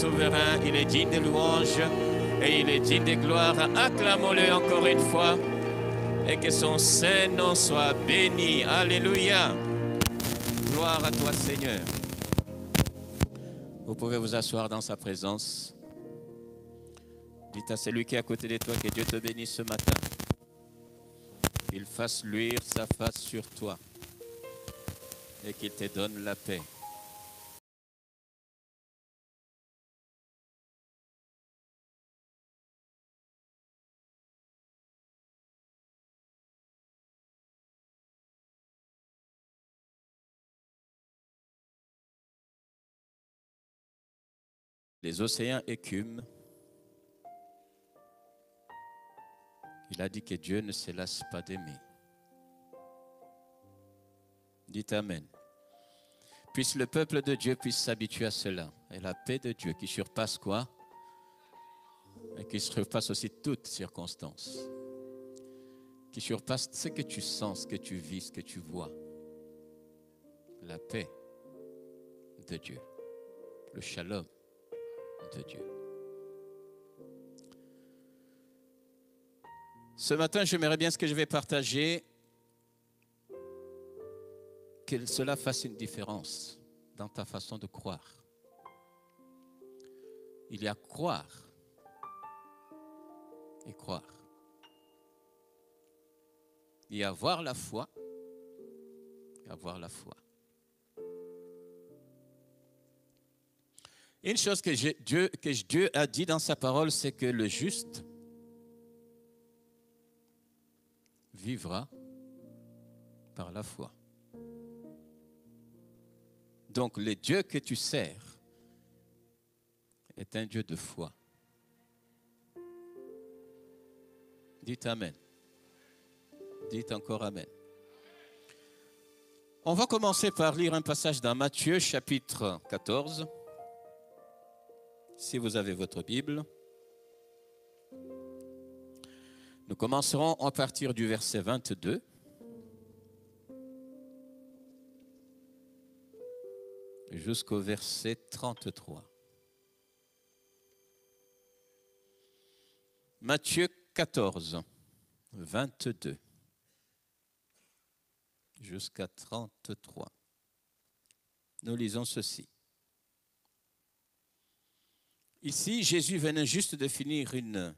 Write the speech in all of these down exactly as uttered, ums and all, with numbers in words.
souverain, il est digne de louange et il est digne de gloire. Acclamons-le encore une fois et que son saint nom soit béni. Alléluia. Gloire à toi, Seigneur. Vous pouvez vous asseoir dans sa présence. Dites à celui qui est à côté de toi que Dieu te bénisse ce matin. Qu'il fasse luire sa face sur toi et qu'il te donne la paix. Les océans écument. Il a dit que Dieu ne se lasse pas d'aimer. Dites Amen. Puisse le peuple de Dieu puisse s'habituer à cela. Et la paix de Dieu qui surpasse quoi? Et qui surpasse aussi toutes circonstances. Qui surpasse ce que tu sens, ce que tu vis, ce que tu vois. La paix de Dieu. Le shalom de Dieu. Ce matin, j'aimerais bien ce que je vais partager, que cela fasse une différence dans ta façon de croire. Il y a croire et croire. Il y a avoir la foi et avoir la foi. Une chose que Dieu, que Dieu a dit dans sa parole, c'est que le juste vivra par la foi. Donc le Dieu que tu sers est un Dieu de foi. Dites Amen. Dites encore Amen. On va commencer par lire un passage dans Matthieu chapitre quatorze. Si vous avez votre Bible. Nous commencerons à partir du verset vingt-deux. Jusqu'au verset trente-trois. Matthieu quatorze, vingt-deux. Jusqu'à trente-trois. Nous lisons ceci. Ici, Jésus venait juste de finir une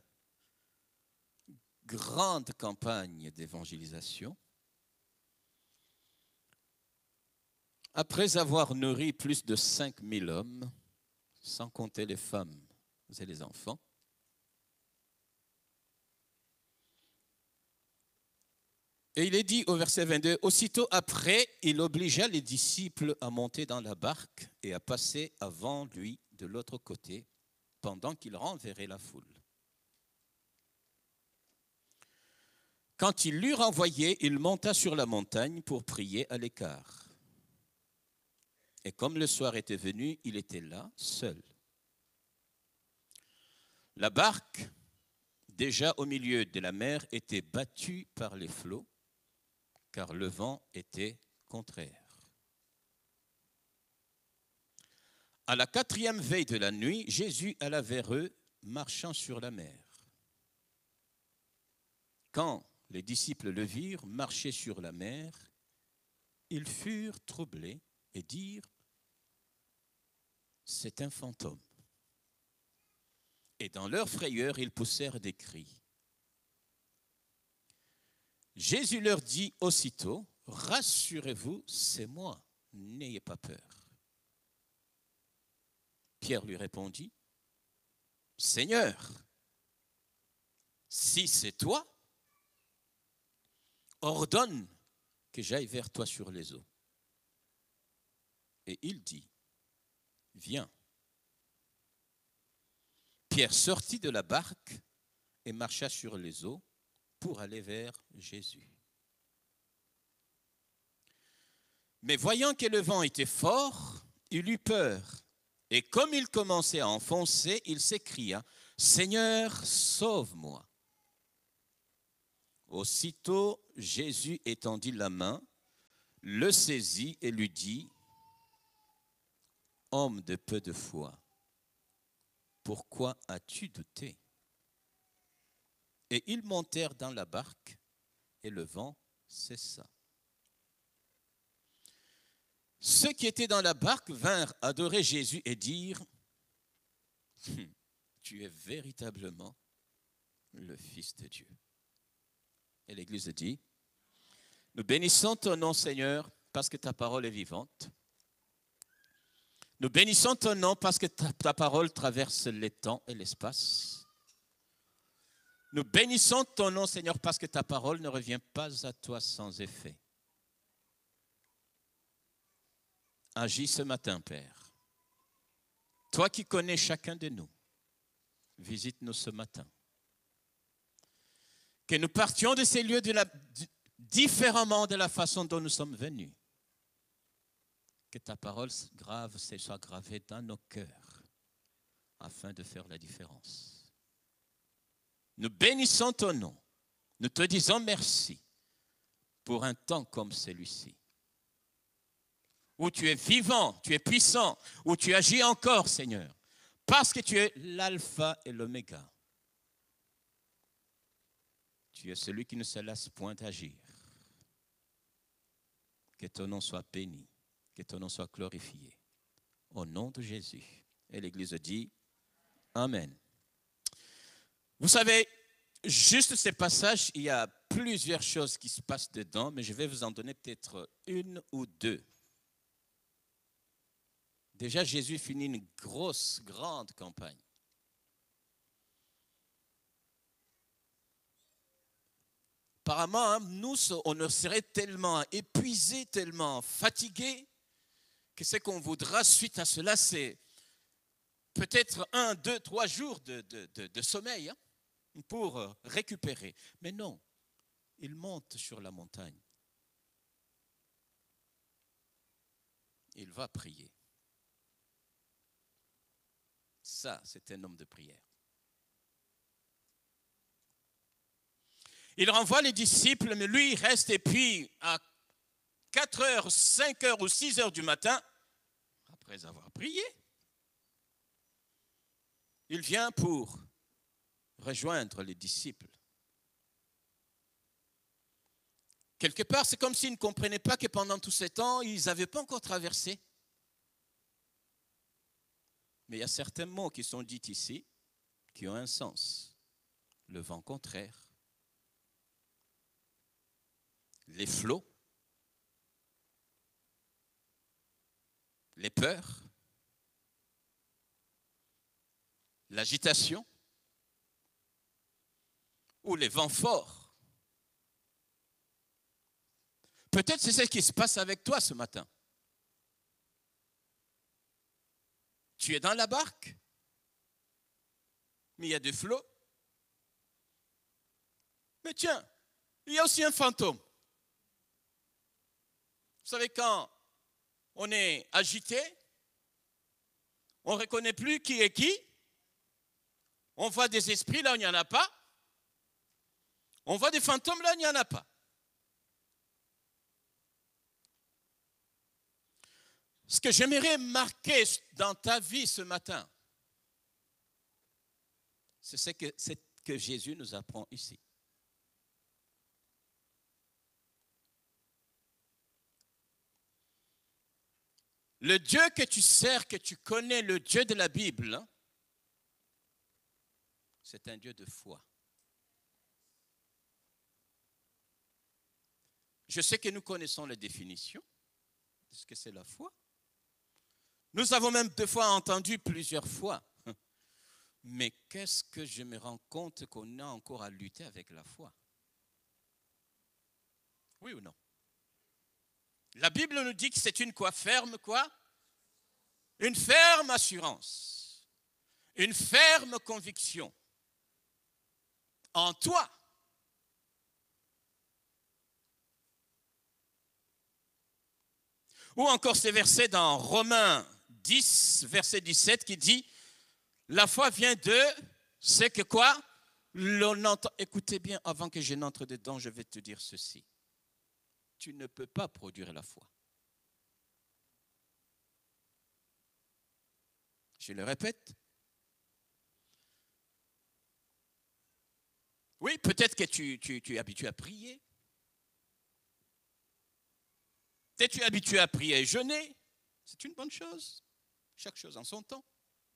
grande campagne d'évangélisation. Après avoir nourri plus de cinq mille hommes, sans compter les femmes et les enfants, et il est dit au verset vingt-deux, aussitôt après, il obligea les disciples à monter dans la barque et à passer avant lui de l'autre côté, pendant qu'il renverrait la foule. Quand il l'eut renvoyé, il monta sur la montagne pour prier à l'écart. Et comme le soir était venu, il était là, seul. La barque, déjà au milieu de la mer, était battue par les flots, car le vent était contraire. À la quatrième veille de la nuit, Jésus alla vers eux, marchant sur la mer. Quand les disciples le virent marcher sur la mer, ils furent troublés et dirent, c'est un fantôme. Et dans leur frayeur, ils poussèrent des cris. Jésus leur dit aussitôt, rassurez-vous, c'est moi, n'ayez pas peur. Pierre lui répondit, Seigneur, si c'est toi, ordonne que j'aille vers toi sur les eaux. Et il dit, viens. Pierre sortit de la barque et marcha sur les eaux pour aller vers Jésus. Mais voyant que le vent était fort, il eut peur. Et comme il commençait à enfoncer, il s'écria, Seigneur, sauve-moi. Aussitôt, Jésus étendit la main, le saisit et lui dit, homme de peu de foi, pourquoi as-tu douté? Et ils montèrent dans la barque, et le vent cessa. Ceux qui étaient dans la barque vinrent adorer Jésus et dire, « Tu es véritablement le Fils de Dieu. » Et l'Église dit, « Nous bénissons ton nom, Seigneur, parce que ta parole est vivante. Nous bénissons ton nom parce que ta, ta parole traverse les temps et l'espace. Nous bénissons ton nom, Seigneur, parce que ta parole ne revient pas à toi sans effet. Agis ce matin, Père. Toi qui connais chacun de nous, visite-nous ce matin. Que nous partions de ces lieux de la, différemment de la façon dont nous sommes venus. Que ta parole grave soit gravée dans nos cœurs afin de faire la différence. Nous bénissons ton nom. Nous te disons merci pour un temps comme celui-ci. Où tu es vivant, tu es puissant, où tu agis encore, Seigneur. Parce que tu es l'alpha et l'oméga. Tu es celui qui ne se lasse point d'agir. Que ton nom soit béni, que ton nom soit glorifié. Au nom de Jésus. Et l'Église dit Amen. Vous savez, juste ces passages, il y a plusieurs choses qui se passent dedans, mais je vais vous en donner peut-être une ou deux. Déjà, Jésus finit une grosse, grande campagne. Apparemment, hein, nous, on serait tellement épuisés, tellement fatigués, que ce qu'on voudra suite à cela, c'est peut-être un, deux, trois jours de, de, de, de sommeil hein, pour récupérer. Mais non, il monte sur la montagne. Il va prier. Ça, c'est un homme de prière. Il renvoie les disciples, mais lui, il reste, et puis à quatre heures, cinq heures ou six heures du matin, après avoir prié, il vient pour rejoindre les disciples. Quelque part, c'est comme s'ils ne comprenaient pas que pendant tout ce temps, ils n'avaient pas encore traversé. Mais il y a certains mots qui sont dits ici, qui ont un sens. Le vent contraire, les flots, les peurs, l'agitation ou les vents forts. Peut-être c'est ce qui se passe avec toi ce matin. Tu es dans la barque, mais il y a des flots. Mais tiens, il y a aussi un fantôme. Vous savez, quand on est agité, on ne reconnaît plus qui est qui. On voit des esprits là où il n'y en a pas. On voit des fantômes là où il n'y en a pas. Ce que j'aimerais marquer dans ta vie ce matin, c'est ce que, ce que Jésus nous apprend ici. Le Dieu que tu sers, que tu connais, le Dieu de la Bible, c'est un Dieu de foi. Je sais que nous connaissons la définition de ce que c'est la foi. Nous avons même deux fois entendu plusieurs fois. Mais qu'est-ce que je me rends compte qu'on a encore à lutter avec la foi? Oui ou non? La Bible nous dit que c'est une quoi ferme, quoi? Une ferme assurance, une ferme conviction en toi. Ou encore ces versets dans Romains dix, verset dix-sept, qui dit « La foi vient de ce que quoi? L'on entend. » Écoutez bien, avant que je n'entre dedans, je vais te dire ceci. Tu ne peux pas produire la foi. Je le répète, Oui, peut-être que tu, tu, tu es habitué à prier. Peut-être que tu es habitué à prier et jeûner. C'est une bonne chose. Chaque chose en son temps.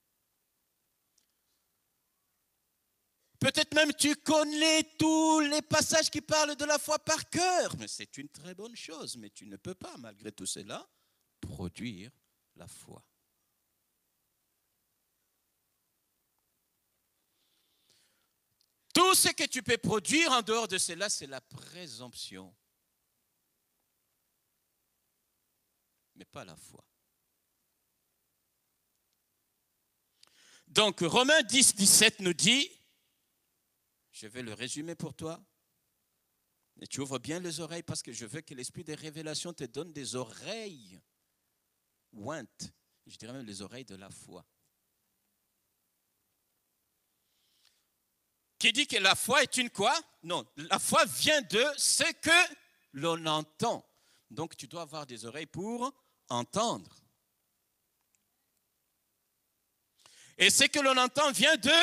Peut-être même tu connais tous les passages qui parlent de la foi par cœur. Mais c'est une très bonne chose. Mais tu ne peux pas, malgré tout cela, produire la foi. Tout ce que tu peux produire en dehors de cela, c'est la présomption. Mais pas la foi. Donc Romains dix, dix-sept nous dit, je vais le résumer pour toi, et tu ouvres bien les oreilles parce que je veux que l'esprit des révélations te donne des oreilles ointes, je dirais même les oreilles de la foi. Qui dit que la foi est une quoi? Non, la foi vient de ce que l'on entend. Donc tu dois avoir des oreilles pour entendre. Et ce que l'on entend vient de...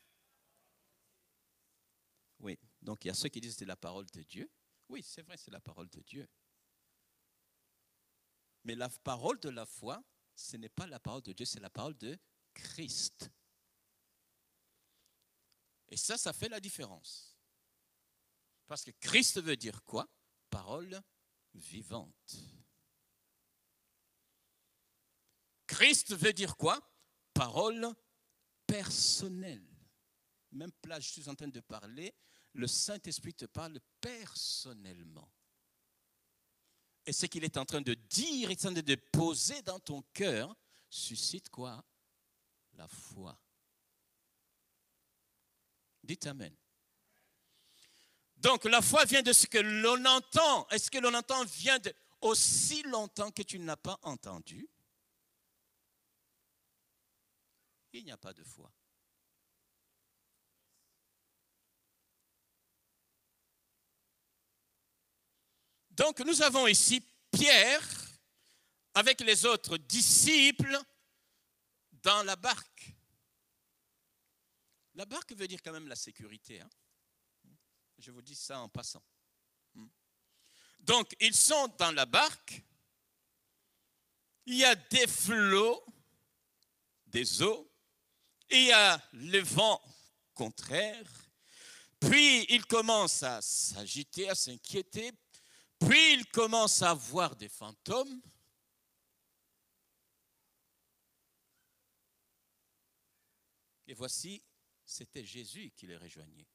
Oui, donc il y a ceux qui disent que c'est la parole de Dieu. Oui, c'est vrai, c'est la parole de Dieu. Mais la parole de la foi, ce n'est pas la parole de Dieu, c'est la parole de Christ. Et ça, ça fait la différence. Parce que Christ veut dire quoi? Parole vivante. Christ veut dire quoi? Parole personnelle. Même là, je suis en train de parler, le Saint-Esprit te parle personnellement. Et ce qu'il est en train de dire, il est en train de poser dans ton cœur, suscite quoi? La foi. Dites Amen. Donc la foi vient de ce que l'on entend. Est-ce que l'on entend vient de aussi longtemps que tu n'as pas entendu? Il n'y a pas de foi. Donc nous avons ici Pierre avec les autres disciples dans la barque. La barque veut dire quand même la sécurité. Hein? Je vous dis ça en passant. Donc ils sont dans la barque. Il y a des flots, des eaux. Il y a le vent contraire. Puis ils commencent à s'agiter, à s'inquiéter. Puis ils commencent à voir des fantômes. Et voici, c'était Jésus qui les rejoignait.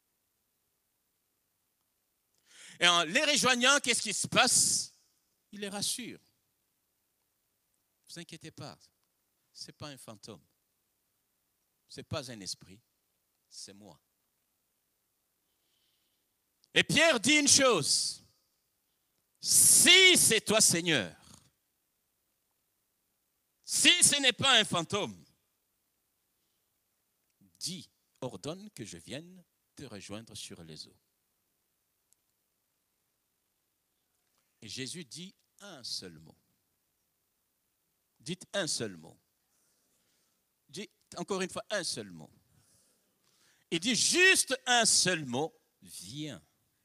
Et en les rejoignant, qu'est-ce qui se passe? Il les rassure. Ne vous inquiétez pas, ce n'est pas un fantôme. Ce n'est pas un esprit, c'est moi. Et Pierre dit une chose. Si c'est toi, Seigneur, si ce n'est pas un fantôme, dis, ordonne que je vienne te rejoindre sur les eaux. Et Jésus dit un seul mot. Dites un seul mot. Dites encore une fois un seul mot. Il dit juste un seul mot, viens.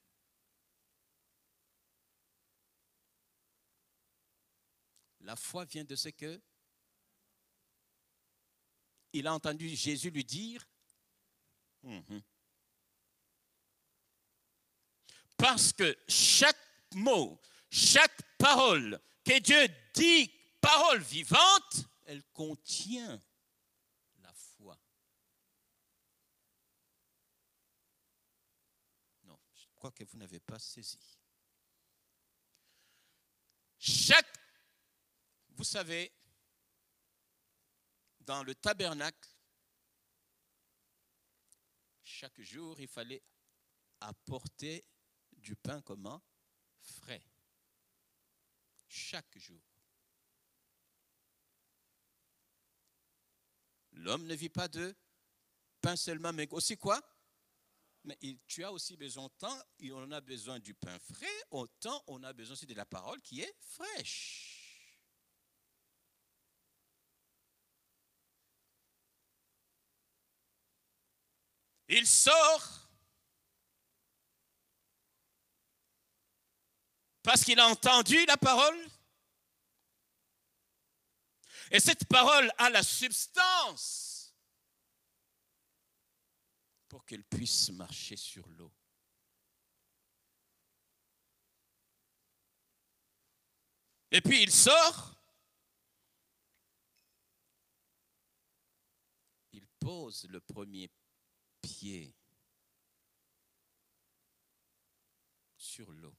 La foi vient de ce que il a entendu Jésus lui dire. Mm-hmm. Parce que chaque mot, chaque parole que Dieu dit, parole vivante, elle contient la foi. Non, je crois que vous n'avez pas saisi. Chaque, vous savez, dans le tabernacle, chaque jour, il fallait apporter du pain comment? Frais. Chaque jour. L'homme ne vit pas de pain seulement, mais aussi quoi? Mais il, tu as aussi besoin, autant on a besoin du pain frais, autant on a besoin aussi de la parole qui est fraîche. Il sort Parce qu'il a entendu la parole. Et cette parole a la substance pour qu'elle puisse marcher sur l'eau. Et puis il sort. Il pose le premier pied sur l'eau.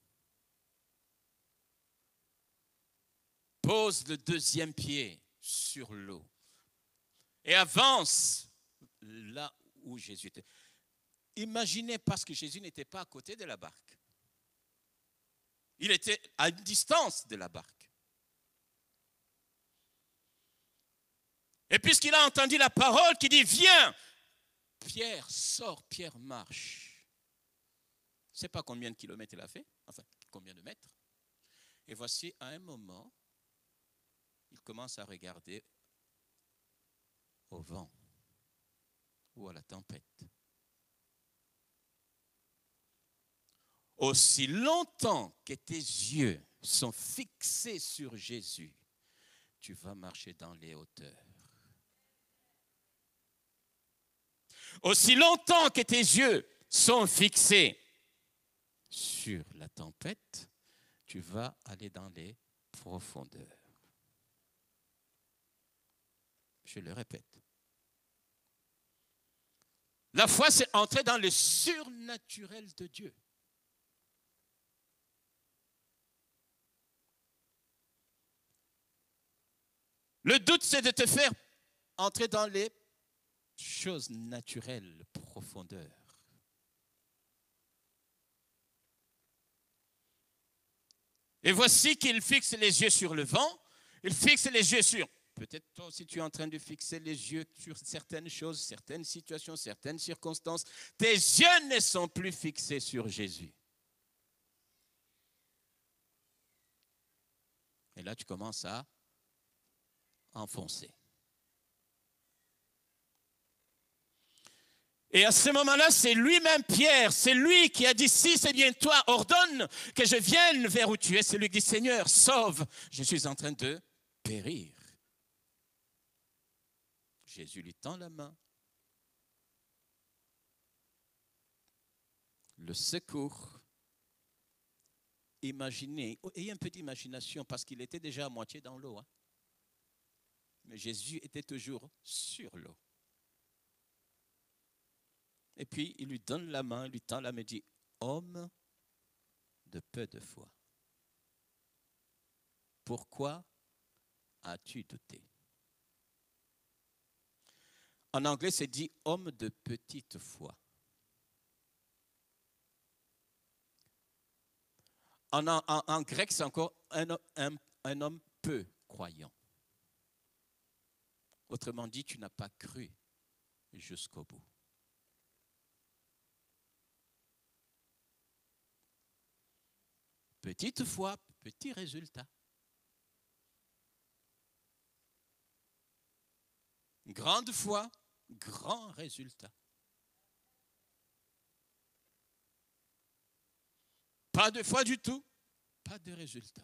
Pose le deuxième pied sur l'eau. Et avance là où Jésus était. Imaginez, parce que Jésus n'était pas à côté de la barque. Il était à une distance de la barque. Et puisqu'il a entendu la parole qui dit « Viens !» Pierre sort, Pierre marche. Je ne sais pas combien de kilomètres il a fait, enfin combien de mètres. Et voici, à un moment, il commence à regarder au vent ou à la tempête. Aussi longtemps que tes yeux sont fixés sur Jésus, tu vas marcher dans les hauteurs. Aussi longtemps que tes yeux sont fixés sur la tempête, tu vas aller dans les profondeurs. Je le répète. La foi, c'est entrer dans le surnaturel de Dieu. Le doute, c'est de te faire entrer dans les choses naturelles, profondeurs. Et voici qu'il fixe les yeux sur le vent, il fixe les yeux sur... Peut-être toi aussi tu es en train de fixer les yeux sur certaines choses, certaines situations, certaines circonstances. Tes yeux ne sont plus fixés sur Jésus. Et là tu commences à enfoncer. Et à ce moment-là, c'est lui-même Pierre, c'est lui qui a dit, si c'est bien toi, ordonne que je vienne vers où tu es. C'est lui qui dit, Seigneur, sauve, je suis en train de périr. Jésus lui tend la main. Le secours. Imaginez, ayez un peu d'imagination parce qu'il était déjà à moitié dans l'eau. Hein. Mais Jésus était toujours sur l'eau. Et puis, il lui donne la main, il lui tend la main et dit, homme de peu de foi, pourquoi as-tu douté? En anglais, c'est dit homme de petite foi. En, en, en grec, c'est encore un, un, un homme peu croyant. Autrement dit, tu n'as pas cru jusqu'au bout. Petite foi, petit résultat. Grande foi, grand résultat. Pas de foi du tout, pas de résultat.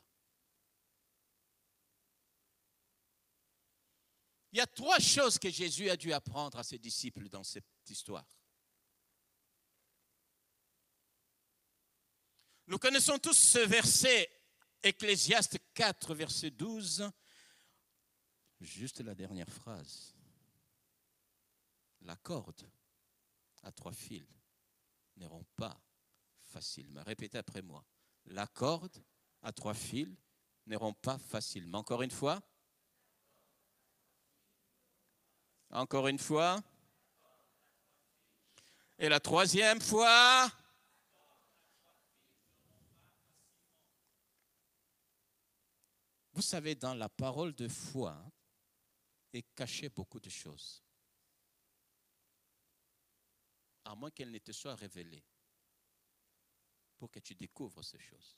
Il y a trois choses que Jésus a dû apprendre à ses disciples dans cette histoire. Nous connaissons tous ce verset, Ecclésiaste quatre, verset douze. Juste la dernière phrase. La corde à trois fils ne rompt pas facilement. Répétez après moi. La corde à trois fils ne rompt pas facilement. Encore une fois. Encore une fois. Et la troisième fois. Vous savez, dans la parole de foi est caché beaucoup de choses. À moins qu'elle ne te soit révélée pour que tu découvres ces choses.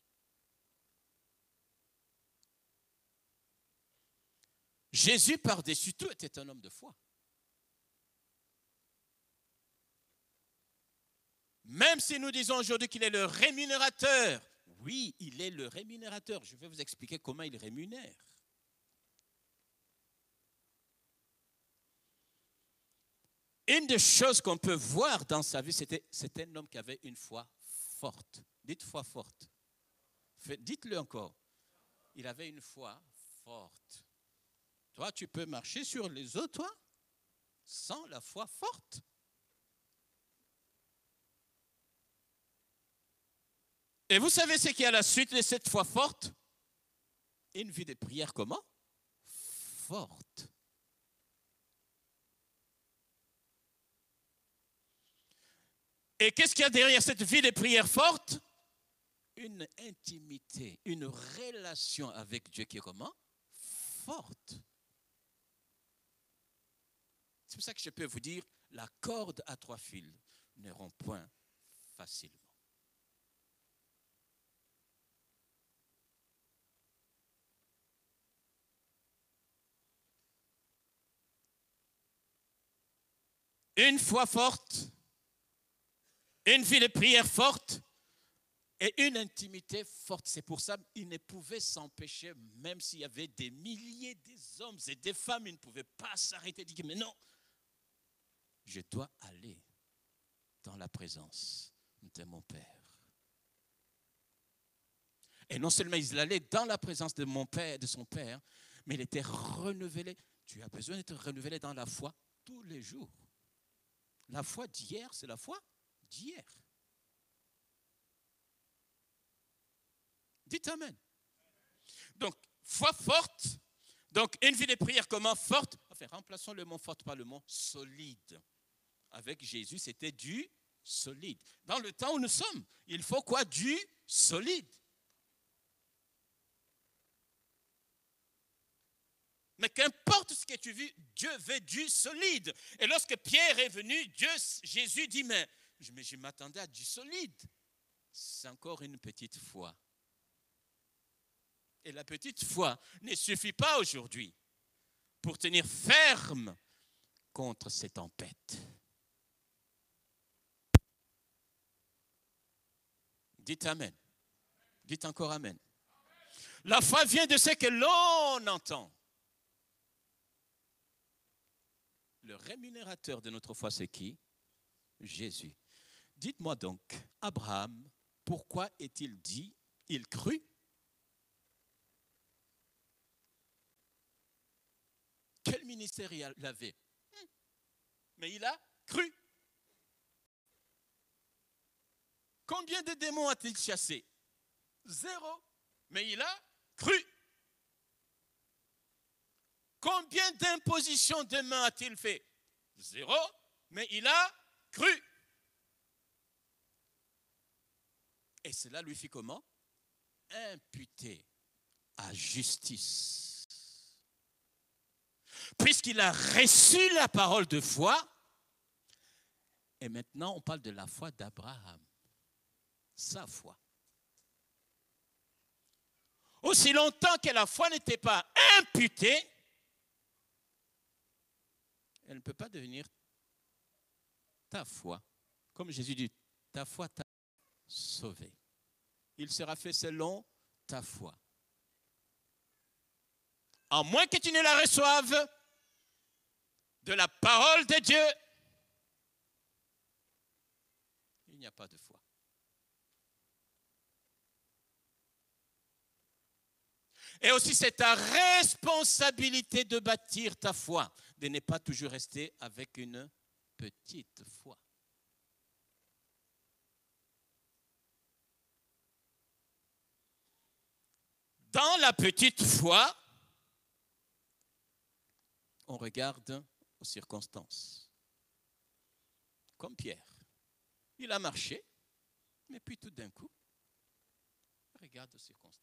Jésus, par-dessus tout, était un homme de foi. Même si nous disons aujourd'hui qu'il est le rémunérateur, Oui, il est le rémunérateur. Je vais vous expliquer comment il rémunère. Une des choses qu'on peut voir dans sa vie, c'était, c'était un homme qui avait une foi forte. Dites foi forte. Dites-le encore. Il avait une foi forte. Toi, tu peux marcher sur les eaux, toi, sans la foi forte. Et vous savez ce qu'il y a à la suite de cette foi forte? Une vie de prière comment? Forte. Et qu'est-ce qu'il y a derrière cette vie de prière forte? Une intimité, une relation avec Dieu qui est comment? Forte. C'est pour ça que je peux vous dire, la corde à trois fils ne rompt point facilement. Une foi forte, une vie de prière forte et une intimité forte. C'est pour ça qu'il ne pouvait s'empêcher, même s'il y avait des milliers d'hommes et des femmes, il ne pouvait pas s'arrêter et dire, mais non, je dois aller dans la présence de mon Père. Et non seulement il allait dans la présence de mon Père, de son Père, mais il était renouvelé. Tu as besoin d'être renouvelé dans la foi tous les jours. La foi d'hier, c'est la foi d'hier. Dites Amen. Donc, foi forte. Donc, une vie de prière comment? Forte. Enfin, remplaçons le mot forte par le mot solide. Avec Jésus, c'était du solide. Dans le temps où nous sommes, il faut quoi? Du solide. Mais qu'importe ce que tu vis, Dieu veut du solide. Et lorsque Pierre est venu, Dieu, Jésus dit, mais, mais je m'attendais à du solide. C'est encore une petite foi. Et la petite foi ne suffit pas aujourd'hui pour tenir ferme contre ces tempêtes. Dites Amen. Dites encore Amen. La foi vient de ce que l'on entend. Le rémunérateur de notre foi, c'est qui? Jésus. Dites-moi donc, Abraham, pourquoi est-il dit, il crut? Quel ministère il avait? Mais il a cru. Combien de démons a-t-il chassé? Zéro. Mais il a cru. Combien d'impositions de mains a-t-il fait? Zéro, mais il a cru. Et cela lui fit comment? Imputé à justice. Puisqu'il a reçu la parole de foi, et maintenant on parle de la foi d'Abraham, sa foi. Aussi longtemps que la foi n'était pas imputée, elle ne peut pas devenir ta foi. Comme Jésus dit, ta foi t'a sauvé. Il sera fait selon ta foi. À moins que tu ne la reçoives de la parole de Dieu, il n'y a pas de foi. Et aussi, c'est ta responsabilité de bâtir ta foi, de ne pas toujours rester avec une petite foi. Dans la petite foi, on regarde aux circonstances. Comme Pierre. Il a marché, mais puis tout d'un coup, regarde aux circonstances.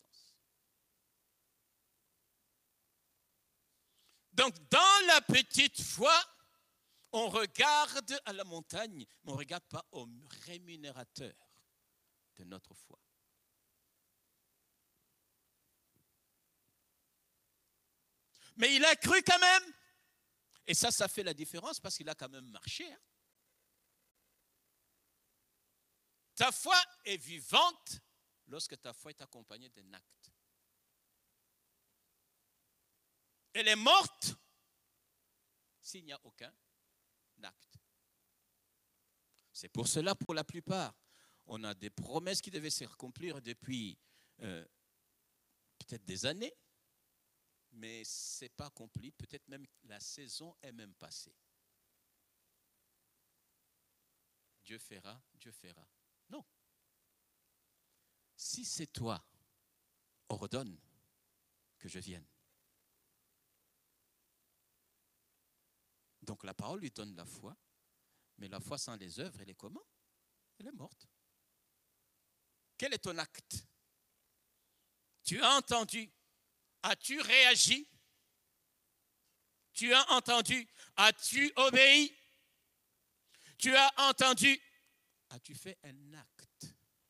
Donc, dans la petite foi, on regarde à la montagne, mais on ne regarde pas au rémunérateur de notre foi. Mais il a cru quand même. Et ça, ça fait la différence parce qu'il a quand même marché. Hein. Ta foi est vivante lorsque ta foi est accompagnée d'un acte. Elle est morte s'il n'y a aucun acte. C'est pour cela, pour la plupart, on a des promesses qui devaient s'accomplir depuis euh, peut-être des années, mais ce n'est pas accompli. Peut-être même la saison est même passée. Dieu fera, Dieu fera. Non. Si c'est toi, ordonne que je vienne. Donc la parole lui donne la foi, mais la foi sans les œuvres, elle est comment? Elle est morte. Quel est ton acte? Tu as entendu? As-tu réagi? Tu as entendu? As-tu obéi? Tu as entendu? As-tu fait un acte?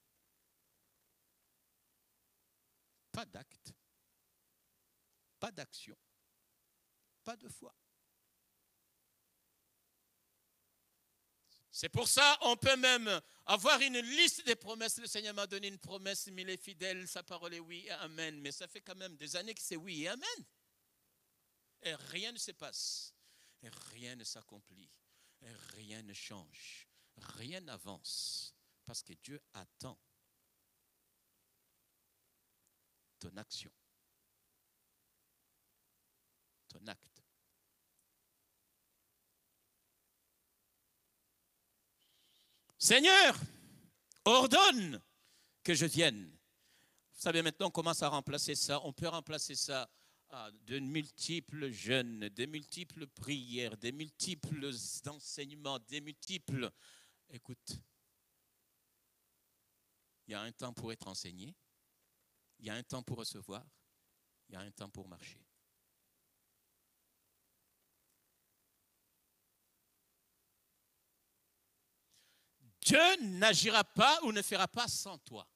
Pas d'acte, pas d'action, pas de foi. C'est pour ça qu'on peut même avoir une liste des promesses. Le Seigneur m'a donné une promesse, mais il est fidèle, sa parole est oui et amen. Mais ça fait quand même des années que c'est oui et amen. Et rien ne se passe. Et rien ne s'accomplit. Et rien ne change. Rien n'avance. Parce que Dieu attend ton action. Ton acte. Seigneur, ordonne que je vienne. Vous savez, maintenant, on commence à remplacer ça. On peut remplacer ça à de multiples jeûnes, des multiples prières, des multiples enseignements, des multiples... Écoute, il y a un temps pour être enseigné, il y a un temps pour recevoir, il y a un temps pour marcher. Dieu n'agira pas ou ne fera pas sans toi.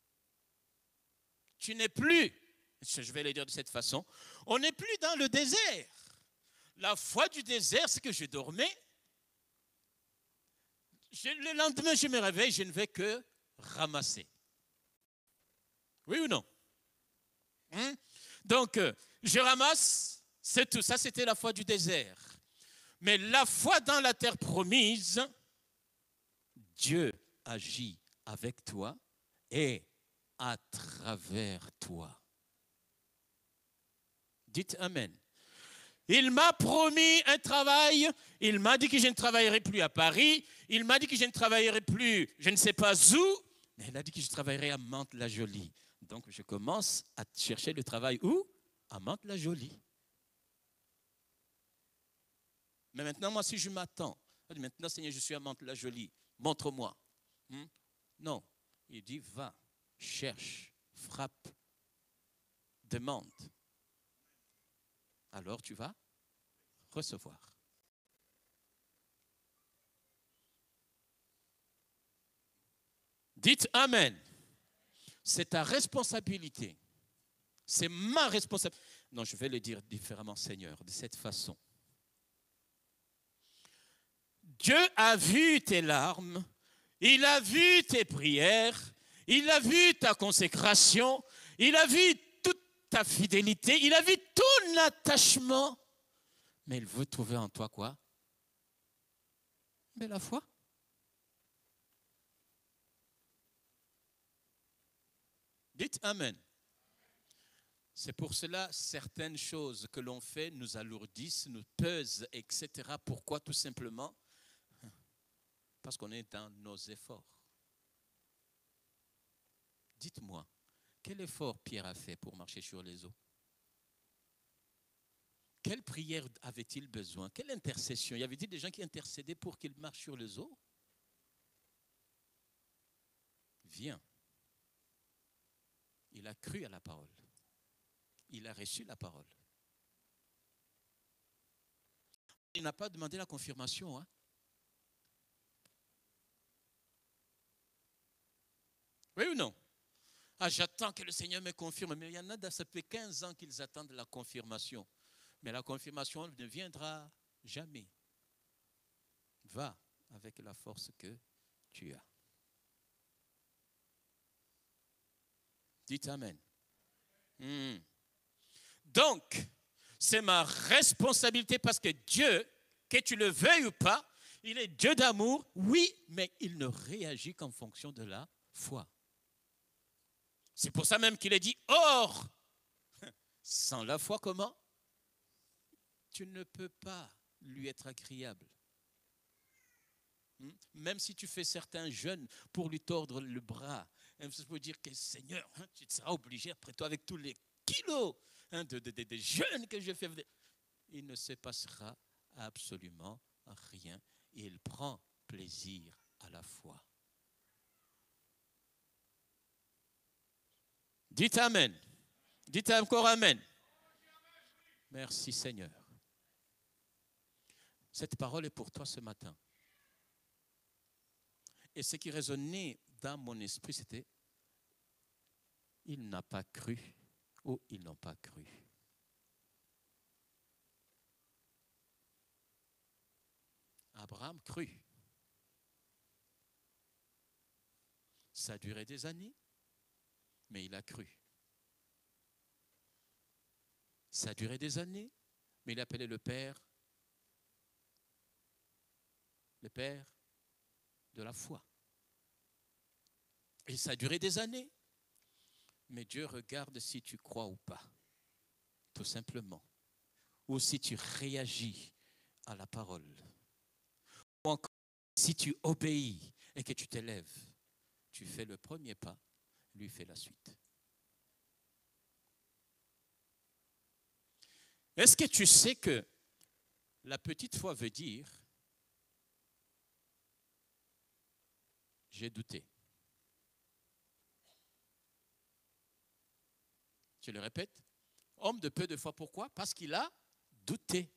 Tu n'es plus, je vais le dire de cette façon, on n'est plus dans le désert. La foi du désert, c'est que je dormais. Je, le lendemain, je me réveille, je ne vais que ramasser. Oui ou non? Hein? Donc, euh, je ramasse, c'est tout. Ça, c'était la foi du désert. Mais la foi dans la terre promise, Dieu agit avec toi et à travers toi. Dites Amen. Il m'a promis un travail, il m'a dit que je ne travaillerai plus à Paris, il m'a dit que je ne travaillerai plus, je ne sais pas où, mais il a dit que je travaillerai à Mantes-la-Jolie. Donc je commence à chercher le travail où? À Mantes-la-Jolie. Mais maintenant, moi, si je m'attends, maintenant, Seigneur, je suis à Mantes-la-Jolie, montre-moi. Hmm? Non, il dit, va, cherche, frappe, demande. Alors tu vas recevoir. Dites Amen. C'est ta responsabilité. C'est ma responsabilité. Non, je vais le dire différemment, Seigneur, de cette façon. Dieu a vu tes larmes, il a vu tes prières, il a vu ta consécration, il a vu toute ta fidélité, il a vu ton attachement. Mais il veut trouver en toi quoi? Mais la foi. Dites Amen. C'est pour cela certaines choses que l'on fait nous alourdissent, nous pesent, et cetera. Pourquoi? Tout simplement parce qu'on est dans nos efforts. Dites-moi, quel effort Pierre a fait pour marcher sur les eaux? Quelle prière avait-il besoin? Quelle intercession? Y avait-il des gens qui intercédaient pour qu'il marche sur les eaux? Viens. Il a cru à la parole. Il a reçu la parole. Il n'a pas demandé la confirmation. Hein? Oui ou non? Ah, j'attends que le Seigneur me confirme. Mais il y en a, ça fait quinze ans qu'ils attendent la confirmation. Mais la confirmation ne viendra jamais. Va avec la force que tu as. Dites Amen. Hmm. Donc, c'est ma responsabilité parce que Dieu, que tu le veuilles ou pas, il est Dieu d'amour, oui, mais il ne réagit qu'en fonction de la foi. C'est pour ça même qu'il est dit, or, sans la foi, comment? Tu ne peux pas lui être agréable. Même si tu fais certains jeûnes pour lui tordre le bras, il faut dire que Seigneur, hein, tu seras obligé après toi avec tous les kilos hein, de, de, de, de jeûnes que je fais. Il ne se passera absolument rien. Il prend plaisir à la foi. Dites Amen. Dites encore Amen. Merci Seigneur. Cette parole est pour toi ce matin. Et ce qui résonnait dans mon esprit, c'était « Il n'a pas cru » ou « Ils n'ont pas cru ». Abraham crut. Ça a duré des années, mais il a cru. Ça a duré des années, mais il appelait le Père, le Père de la foi. Et ça a duré des années, mais Dieu regarde si tu crois ou pas, tout simplement. Ou si tu réagis à la parole. Ou encore, si tu obéis et que tu t'élèves, tu fais le premier pas, lui fait la suite. Est-ce que tu sais que la petite foi veut dire j'ai douté? Je le répète, homme de peu de foi, pourquoi? Parce qu'il a douté.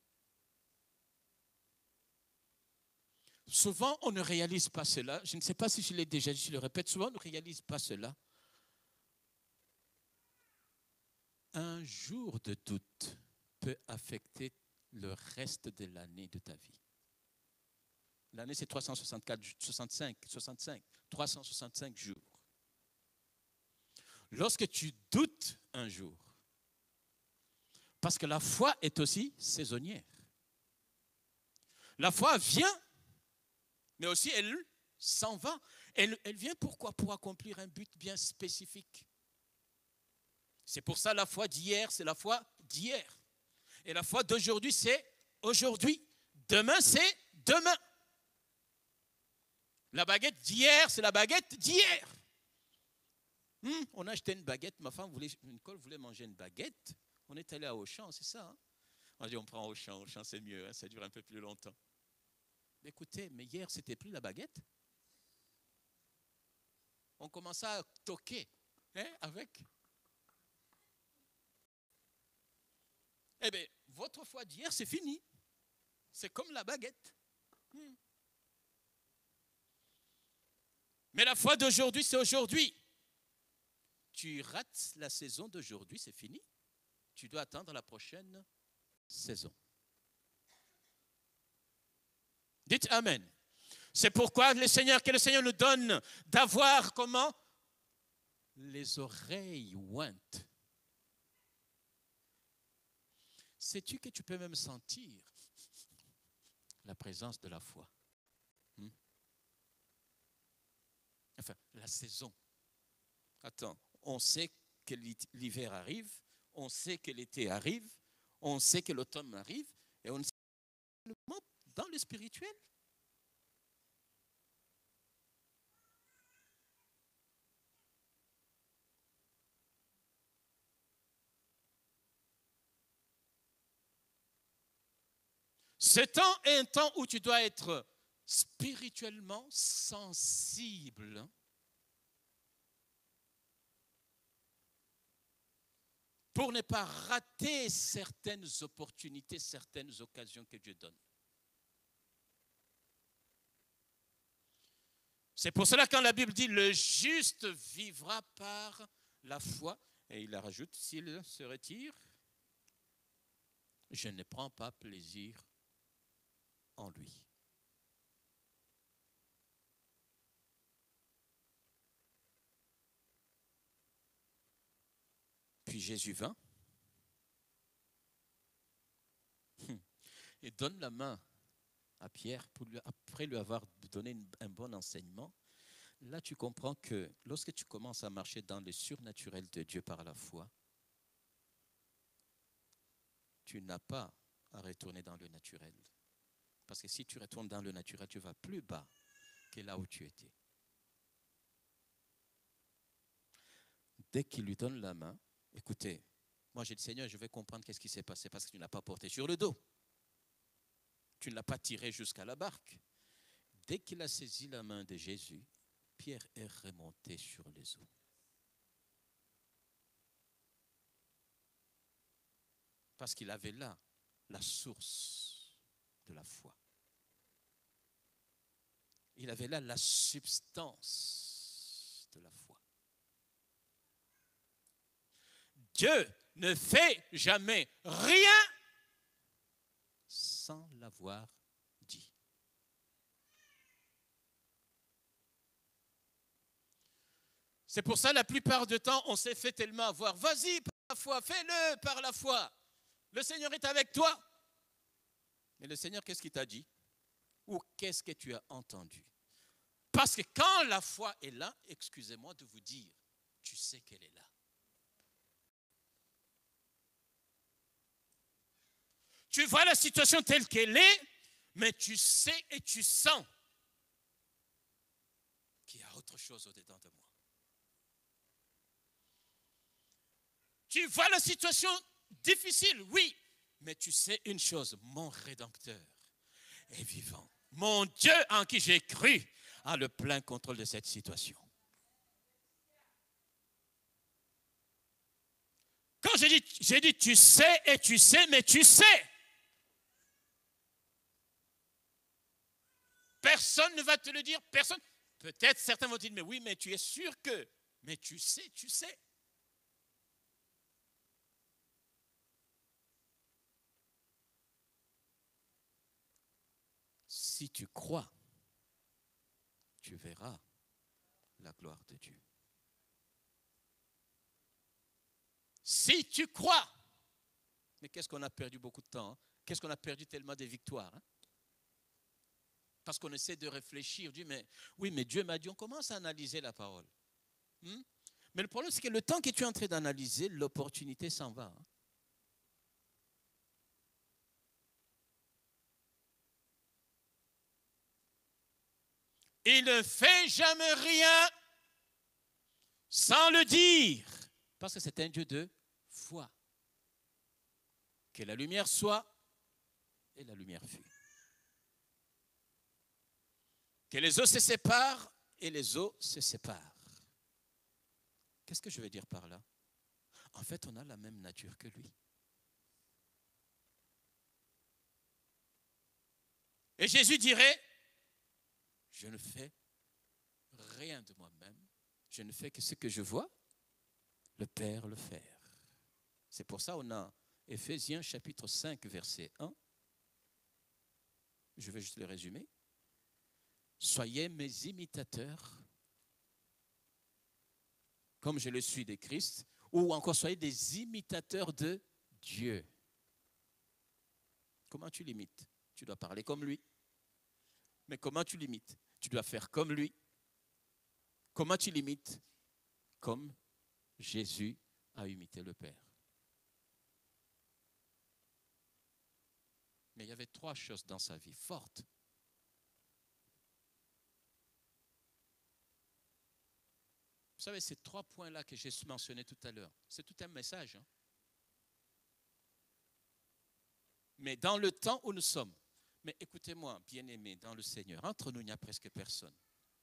Souvent, on ne réalise pas cela. Je ne sais pas si je l'ai déjà dit, je le répète, souvent, on ne réalise pas cela. Un jour de doute peut affecter le reste de l'année de ta vie. L'année, c'est trois cent soixante-quatre, soixante-cinq, soixante-cinq, trois cent soixante-cinq jours. Lorsque tu doutes un jour, parce que la foi est aussi saisonnière. La foi vient, mais aussi elle s'en va. Elle, elle vient pourquoi? Pour accomplir un but bien spécifique. C'est pour ça la foi d'hier, c'est la foi d'hier. Et la foi d'aujourd'hui, c'est aujourd'hui. Demain, c'est demain. La baguette d'hier, c'est la baguette d'hier. Hum, on a acheté une baguette, ma femme voulait, Nicole voulait manger une baguette. On est allé à Auchan, c'est ça. Hein? On a dit on prend Auchan, Auchan c'est mieux, hein, ça dure un peu plus longtemps. Mais écoutez, mais hier, c'était plus la baguette. On commençait à toquer hein, avec. Eh bien, votre foi d'hier, c'est fini. C'est comme la baguette. Hmm. Mais la foi d'aujourd'hui, c'est aujourd'hui. Tu rates la saison d'aujourd'hui, c'est fini. Tu dois attendre la prochaine saison. Dites Amen. C'est pourquoi le Seigneur, que le Seigneur nous donne d'avoir comment? Les oreilles ointes. Sais-tu que tu peux même sentir la présence de la foi? Hmm? Enfin, la saison. Attends, on sait que l'hiver arrive, on sait que l'été arrive, on sait que l'automne arrive, et on sait le moment dans le spirituel. Ce temps est un temps où tu dois être spirituellement sensible pour ne pas rater certaines opportunités, certaines occasions que Dieu donne. C'est pour cela quand la Bible dit « le juste vivra par la foi », et il la rajoute « s'il se retire, je ne prends pas plaisir en lui ». puis Jésus vint et donne la main à Pierre pour lui, après lui avoir donné une, un bon enseignement. Là, tu comprends que lorsque tu commences à marcher dans le surnaturel de Dieu par la foi, tu n'as pas à retourner dans le naturel. Parce que si tu retournes dans le naturel, tu vas plus bas que là où tu étais. Dès qu'il lui donne la main, écoutez, moi j'ai dit, Seigneur, je vais comprendre qu'est-ce qui s'est passé parce que tu n'as pas porté sur le dos. Tu ne l'as pas tiré jusqu'à la barque. Dès qu'il a saisi la main de Jésus, Pierre est remonté sur les eaux. Parce qu'il avait là la source de la foi. Il avait là la substance de la foi. Dieu ne fait jamais rien sans l'avoir dit. C'est pour ça la plupart du temps, on s'est fait tellement avoir. Vas-y par la foi, fais-le par la foi. Le Seigneur est avec toi. Mais le Seigneur, qu'est-ce qu'il t'a dit? Ou qu'est-ce que tu as entendu? Parce que quand la foi est là, excusez-moi de vous dire, tu sais qu'elle est là. Tu vois la situation telle qu'elle est, mais tu sais et tu sens qu'il y a autre chose au-dedans de moi. Tu vois la situation difficile, oui, mais tu sais une chose, mon Rédempteur est vivant. Mon Dieu en qui j'ai cru a le plein contrôle de cette situation. Quand j'ai dit, j'ai dit tu sais et tu sais, mais tu sais. Personne ne va te le dire, personne. Peut-être certains vont dire, mais oui, mais tu es sûr que, mais tu sais, tu sais. Si tu crois, tu verras la gloire de Dieu. Si tu crois, mais qu'est-ce qu'on a perdu beaucoup de temps, hein? Qu'est-ce qu'on a perdu tellement de victoires, hein? Parce qu'on essaie de réfléchir, on dit, mais oui, mais Dieu m'a dit, on commence à analyser la parole. Hmm? Mais le problème, c'est que le temps que tu es en train d'analyser, l'opportunité s'en va. Hein? Il ne fait jamais rien sans le dire, parce que c'est un Dieu de foi. Que la lumière soit, et la lumière fut. Que les eaux se séparent, et les eaux se séparent. Qu'est-ce que je veux dire par là? En fait, on a la même nature que lui. Et Jésus dirait, je ne fais rien de moi-même, je ne fais que ce que je vois le Père le faire. C'est pour ça qu'on a Éphésiens chapitre cinq, verset un. Je vais juste le résumer. Soyez mes imitateurs, comme je le suis de Christ, ou encore soyez des imitateurs de Dieu. Comment tu l'imites? Tu dois parler comme lui. Mais comment tu l'imites? Tu dois faire comme lui. Comment tu l'imites? Comme Jésus a imité le Père. Mais il y avait trois choses dans sa vie fortes. Vous savez, ces trois points-là que j'ai mentionnés tout à l'heure, c'est tout un message. Hein? Mais dans le temps où nous sommes, mais écoutez-moi, bien-aimés dans le Seigneur, entre nous, il n'y a presque personne.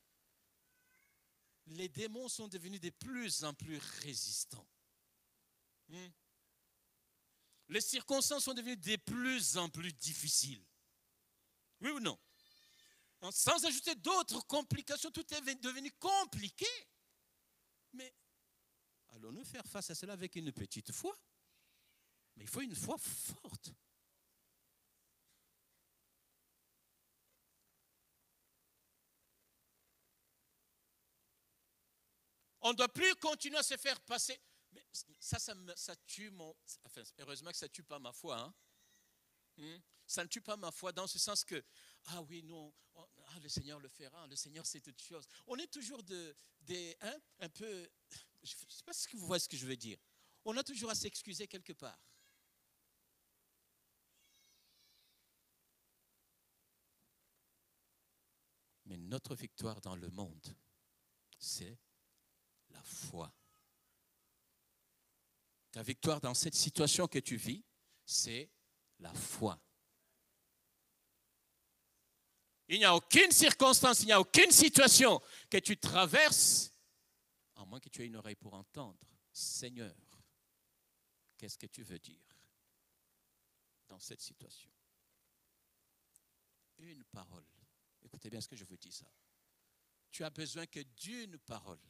Les démons sont devenus de plus en plus résistants. Hmm? Les circonstances sont devenues de plus en plus difficiles. Oui ou non? Sans ajouter d'autres complications, tout est devenu compliqué. Mais allons-nous faire face à cela avec une petite foi? Mais il faut une foi forte. On ne doit plus continuer à se faire passer. Mais ça, ça, me, ça tue mon... Enfin, heureusement que ça ne tue pas ma foi. Hein? Hmm? Ça ne tue pas ma foi dans ce sens que, ah oui, non, on, ah, le Seigneur le fera, le Seigneur c'est toute chose. On est toujours de, des, hein, un peu, je ne sais pas si vous voyez ce que je veux dire. On a toujours à s'excuser quelque part. Mais notre victoire dans le monde, c'est la foi. Ta victoire dans cette situation que tu vis, c'est la foi. Il n'y a aucune circonstance, il n'y a aucune situation que tu traverses, à moins que tu aies une oreille pour entendre. Seigneur, qu'est-ce que tu veux dire dans cette situation? Une parole. Écoutez bien ce que je vous dis ça. Tu as besoin que d'une parole.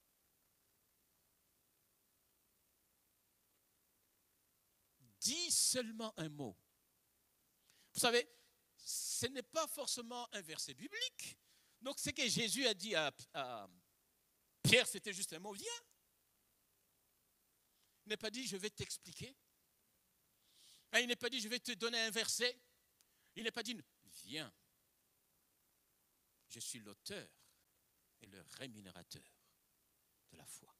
Dis seulement un mot. Vous savez, ce n'est pas forcément un verset biblique. Donc, ce que Jésus a dit à, à Pierre, c'était juste un mot, viens. Il n'est pas dit, je vais t'expliquer. Il n'est pas dit, je vais te donner un verset. Il n'est pas dit, viens. Je suis l'auteur et le rémunérateur de la foi.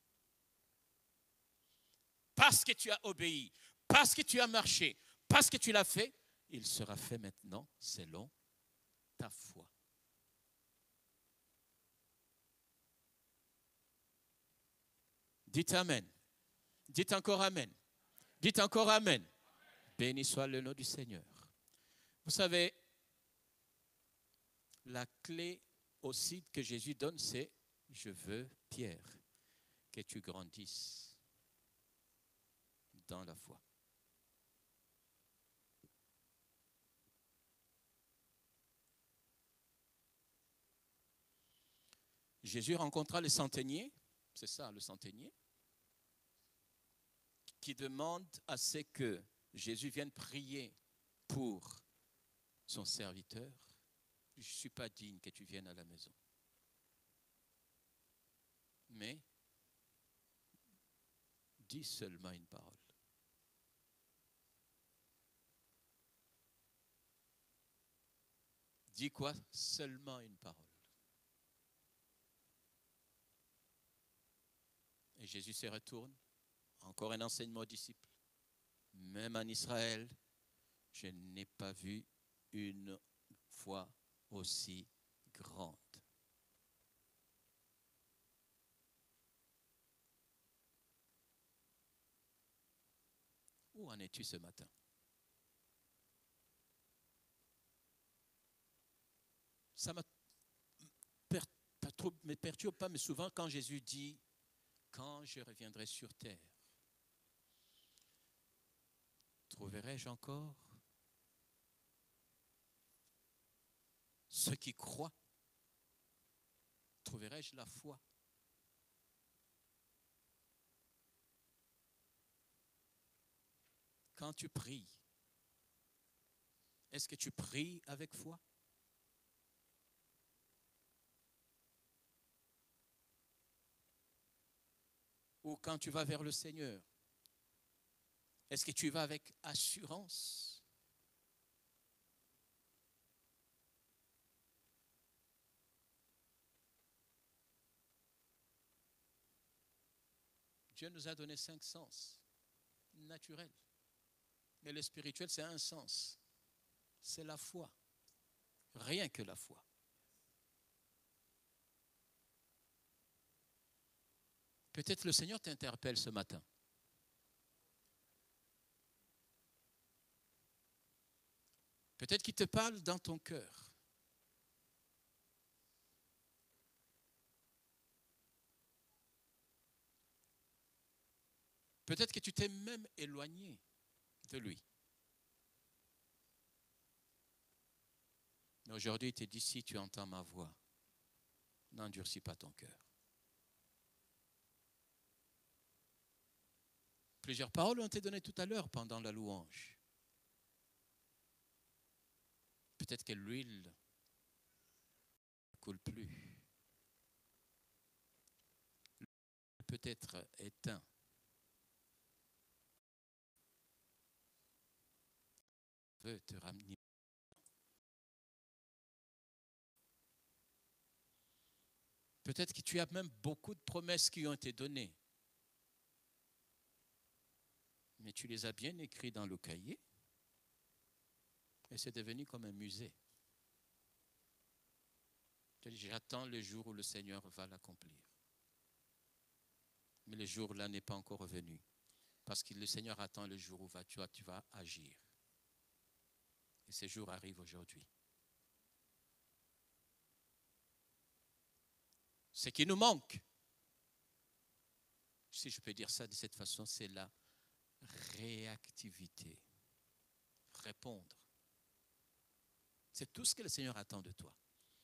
Parce que tu as obéi, parce que tu as marché, parce que tu l'as fait, il sera fait maintenant selon ta foi. Dites Amen. Dites encore Amen. Dites encore Amen. Béni soit le nom du Seigneur. Vous savez, la clé aussi que Jésus donne, c'est « Je veux, Pierre, que tu grandisses dans la foi. » Jésus rencontra le centenier, c'est ça le centenier, qui demande à ce que Jésus vienne prier pour son serviteur. Je ne suis pas digne que tu viennes à la maison. Mais dis seulement une parole. Dis quoi? Seulement une parole. Et Jésus se retourne, encore un enseignement aux disciples. Même en Israël, je n'ai pas vu une foi aussi grande. Où en es-tu ce matin? Ça ne me perturbe pas, mais souvent quand Jésus dit « Quand je reviendrai sur terre, trouverai-je encore ceux qui croient? Trouverai-je la foi? » Quand tu pries, est-ce que tu pries avec foi? Ou quand tu vas vers le Seigneur, est-ce que tu vas avec assurance? Dieu nous a donné cinq sens naturels. Mais le spirituel, c'est un sens. C'est la foi. Rien que la foi. Peut-être le Seigneur t'interpelle ce matin. Peut-être qu'il te parle dans ton cœur. Peut-être que tu t'es même éloigné de lui. Mais aujourd'hui, il te dit, si tu entends ma voix, n'endurcis pas ton cœur. Plusieurs paroles ont été données tout à l'heure pendant la louange. Peut-être que l'huile ne coule plus. Peut-être éteint veut te ramener. Peut-être que tu as même beaucoup de promesses qui ont été données. Mais tu les as bien écrites dans le cahier. Et c'est devenu comme un musée. Tu dis, j'attends le jour où le Seigneur va l'accomplir. Mais le jour-là n'est pas encore venu. Parce que le Seigneur attend le jour où va, tu, vas, tu vas agir. Et ce jour arrive aujourd'hui. Ce qui nous manque, si je peux dire ça de cette façon, c'est la réactivité. Répondre. C'est tout ce que le Seigneur attend de toi.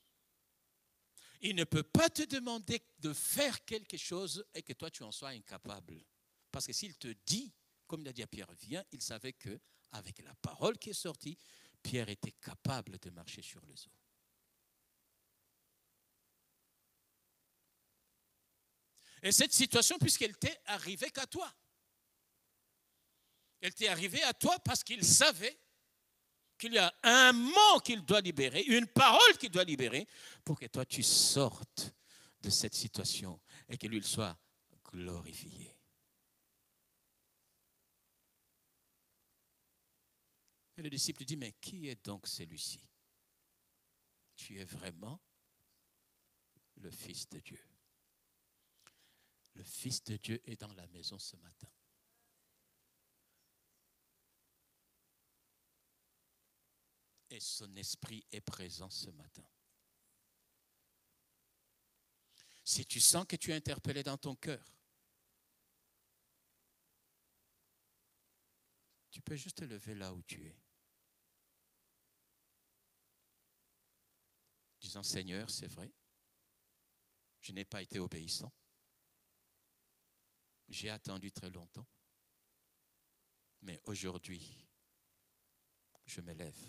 Il ne peut pas te demander de faire quelque chose et que toi tu en sois incapable. Parce que s'il te dit, comme il a dit à Pierre, viens, il savait qu'avec la parole qui est sortie, Pierre était capable de marcher sur les eaux. Et cette situation, puisqu'elle t'est arrivée qu'à toi. Elle t'est arrivée à toi parce qu'il savait qu'il y a un mot qu'il doit libérer, une parole qu'il doit libérer, pour que toi tu sortes de cette situation et que lui soit glorifié. Et le disciple dit, mais qui est donc celui-ci? Tu es vraiment le Fils de Dieu. Le Fils de Dieu est dans la maison ce matin. Et son esprit est présent ce matin. Si tu sens que tu es interpellé dans ton cœur, tu peux juste te lever là où tu es. Disant, Seigneur, c'est vrai, je n'ai pas été obéissant. J'ai attendu très longtemps. Mais aujourd'hui, je me lève.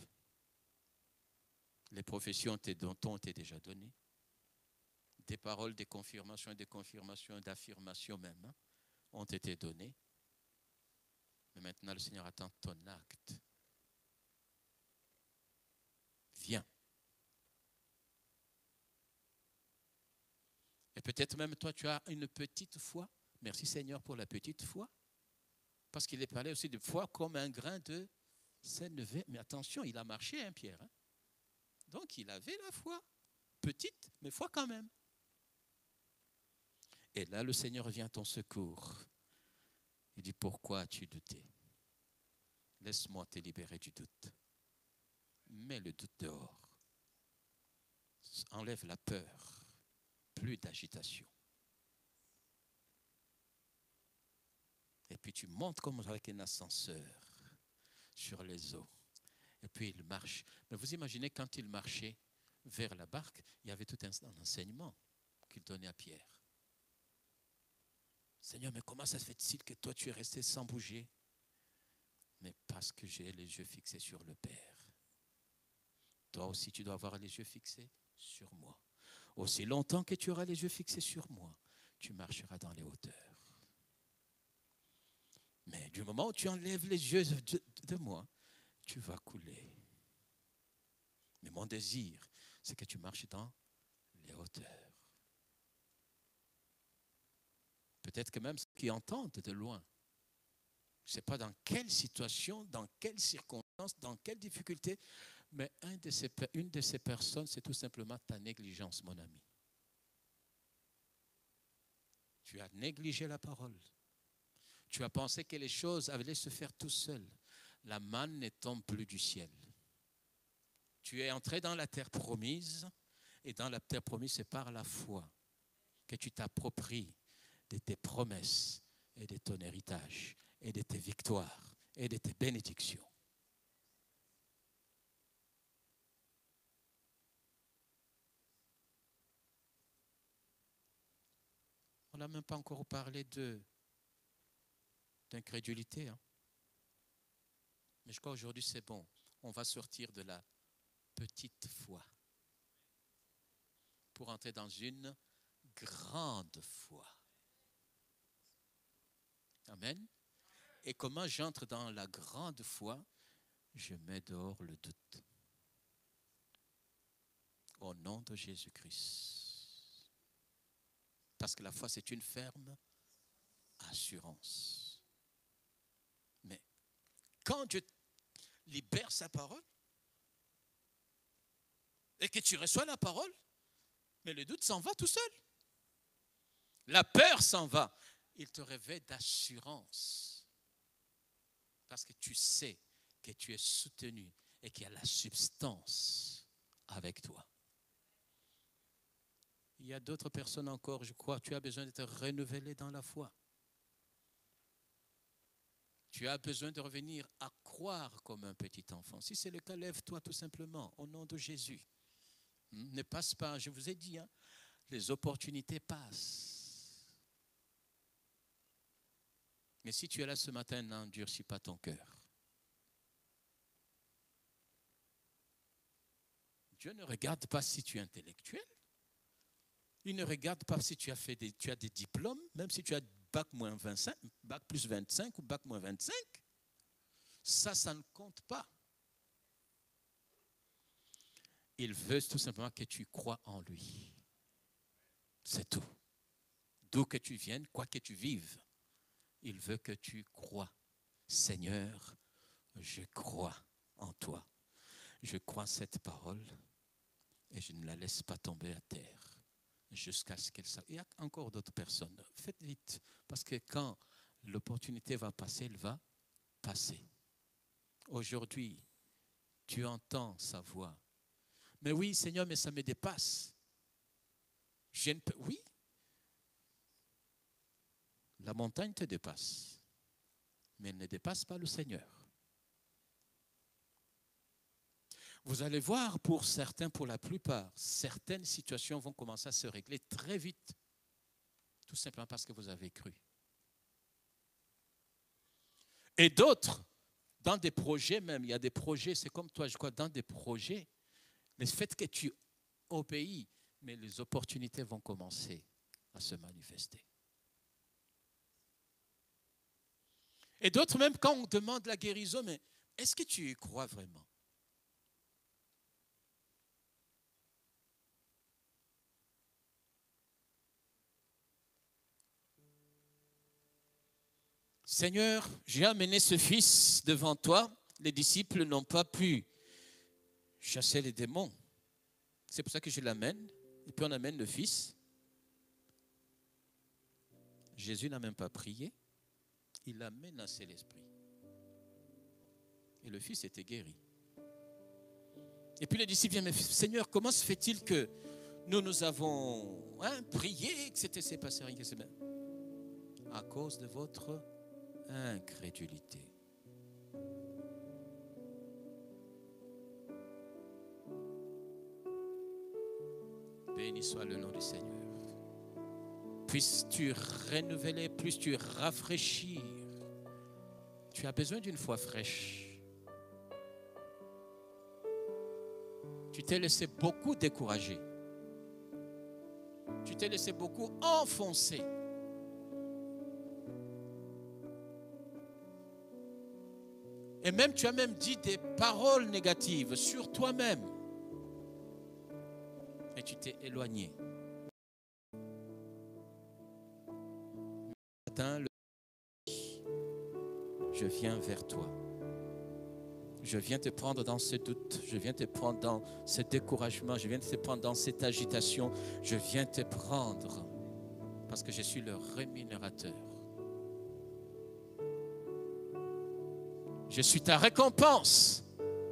Les professions dont on t'est déjà données. Des paroles de confirmation, de confirmation, d'affirmation même hein, ont été données. Mais maintenant, le Seigneur attend ton acte. Viens. Et peut-être même toi, tu as une petite foi. Merci Seigneur pour la petite foi. Parce qu'il est parlé aussi de foi comme un grain de sénévé. Mais attention, il a marché, hein, Pierre. Hein? Donc, il avait la foi. Petite, mais foi quand même. Et là, le Seigneur vient à ton secours. Il dit, pourquoi as-tu douté? Laisse-moi te libérer du doute. Mets le doute dehors. Enlève la peur. Plus d'agitation. Et puis tu montes comme avec un ascenseur sur les eaux. Et puis il marche. Mais vous imaginez quand il marchait vers la barque, il y avait tout un enseignement qu'il donnait à Pierre. Seigneur, mais comment ça se fait-il que toi tu es resté sans bouger? Mais parce que j'ai les yeux fixés sur le Père. Toi aussi tu dois avoir les yeux fixés sur moi. Aussi longtemps que tu auras les yeux fixés sur moi, tu marcheras dans les hauteurs. Mais du moment où tu enlèves les yeux de, de moi, tu vas couler. Mais mon désir, c'est que tu marches dans les hauteurs. Peut-être que même ceux qui entendent de loin, je ne sais pas dans quelle situation, dans quelles circonstances, dans quelle difficulté, mais un de ces, une de ces personnes, c'est tout simplement ta négligence, mon ami. Tu as négligé la parole. Tu as pensé que les choses allaient se faire tout seul. La manne ne tombe plus du ciel. Tu es entré dans la terre promise, et dans la terre promise, c'est par la foi que tu t'appropries de tes promesses et de ton héritage, et de tes victoires, et de tes bénédictions. On n'a même pas encore parlé de, d'incrédulité. Hein. Mais je crois qu'aujourd'hui, c'est bon. On va sortir de la petite foi pour entrer dans une grande foi. Amen. Et comment j'entre dans la grande foi? Je mets dehors le doute. Au nom de Jésus-Christ. Parce que la foi, c'est une ferme assurance. Mais quand Dieu libère sa parole et que tu reçois la parole, mais le doute s'en va tout seul. La peur s'en va. Il te réveille d'assurance. Parce que tu sais que tu es soutenu et qu'il y a la substance avec toi. Il y a d'autres personnes encore, je crois, tu as besoin d'être renouvelé dans la foi. Tu as besoin de revenir à croire comme un petit enfant. Si c'est le cas, lève-toi tout simplement, au nom de Jésus. Ne passe pas, je vous ai dit, hein, les opportunités passent. Mais si tu es là ce matin, n'endurcis pas ton cœur. Dieu ne regarde pas si tu es intellectuel. Il ne regarde pas si tu as, fait des, tu as des diplômes, même si tu as bac moins vingt-cinq, bac plus vingt-cinq ou bac moins vingt-cinq. Ça, ça ne compte pas. Il veut tout simplement que tu crois en lui. C'est tout. D'où que tu viennes, quoi que tu vives, il veut que tu crois. Seigneur, je crois en toi. Je crois cette parole et je ne la laisse pas tomber à terre jusqu'à ce qu'elle s'arrête. Il y a encore d'autres personnes. Faites vite, parce que quand l'opportunité va passer, elle va passer. Aujourd'hui, tu entends sa voix. Mais oui, Seigneur, mais ça me dépasse. Je ne peux... Oui, la montagne te dépasse, mais elle ne dépasse pas le Seigneur. Vous allez voir, pour certains, pour la plupart, certaines situations vont commencer à se régler très vite, tout simplement parce que vous avez cru. Et d'autres, dans des projets même, il y a des projets, c'est comme toi, je crois, dans des projets, le fait que tu obéis, mais les opportunités vont commencer à se manifester. Et d'autres même, quand on demande la guérison, mais est-ce que tu y crois vraiment? Seigneur, j'ai amené ce fils devant toi. Les disciples n'ont pas pu chasser les démons. C'est pour ça que je l'amène. Et puis on amène le fils. Jésus n'a même pas prié. Il a menacé l'esprit. Et le fils était guéri. Et puis les disciples viennent, mais Seigneur, comment se fait-il que nous, nous avons hein, prié, que c'était s'est passé rien? À cause de votre incrédulité. Béni soit le nom du Seigneur. Puisses-tu renouveler, puisses-tu rafraîchir. Tu as besoin d'une foi fraîche. Tu t'es laissé beaucoup décourager. Tu t'es laissé beaucoup enfoncer. Et même, tu as même dit des paroles négatives sur toi-même. Et tu t'es éloigné. Matin, le... je viens vers toi. Je viens te prendre dans ce doute. Je viens te prendre dans ce découragement. Je viens te prendre dans cette agitation. Je viens te prendre parce que je suis le rémunérateur. Je suis ta récompense.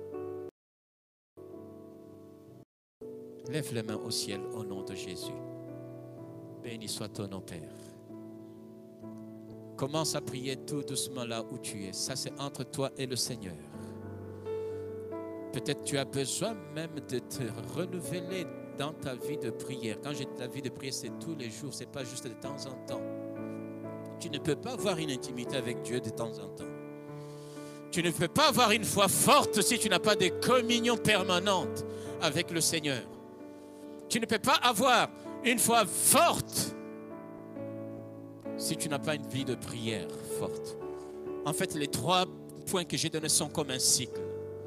Lève les mains au ciel au nom de Jésus. Béni soit ton nom, Père. Commence à prier tout doucement là où tu es. Ça, c'est entre toi et le Seigneur. Peut-être tu as besoin même de te renouveler dans ta vie de prière. Quand j'ai ta vie de prière, c'est tous les jours, ce n'est pas juste de temps en temps. Tu ne peux pas avoir une intimité avec Dieu de temps en temps. Tu ne peux pas avoir une foi forte si tu n'as pas de communion permanente avec le Seigneur. Tu ne peux pas avoir une foi forte si tu n'as pas une vie de prière forte. En fait, les trois points que j'ai donnés sont comme un cycle.